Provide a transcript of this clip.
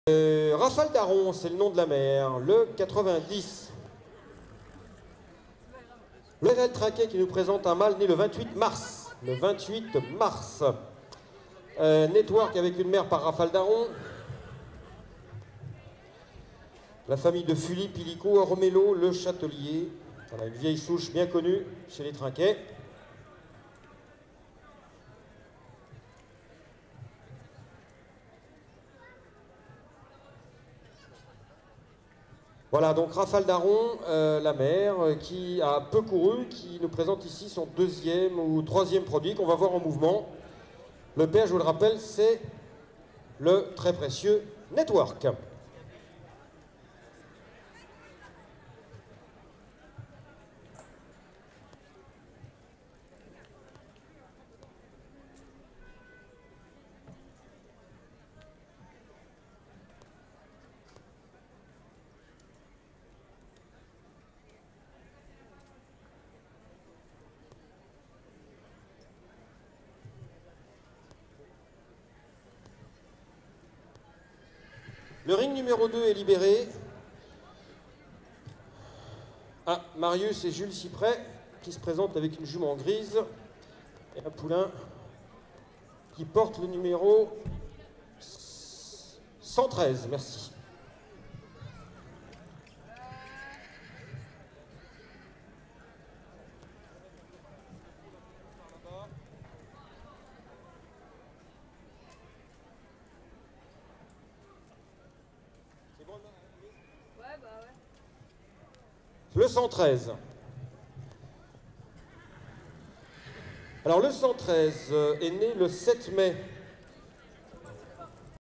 Rafale d'Aron, c'est le nom de la mère, le 90. Le RL Traquet qui nous présente un mâle né le 28 mars. Le 28 mars. Network avec une mère par Rafale d'Aron. La famille de Fully, Pilico, Ormélo, le Châtelier. On a une vieille souche bien connue chez les Trinquets. Voilà, donc Rafale d'Aron, la mère, qui a peu couru, qui nous présente ici son deuxième ou troisième produit qu'on va voir en mouvement. Le père, je vous le rappelle, c'est le très précieux Network. Le ring numéro 2 est libéré. Ah, Marius et Jules Cyprès qui se présentent avec une jument grise et un poulain qui porte le numéro 113. Merci. Le 113. Alors le 113 est né le 7 mai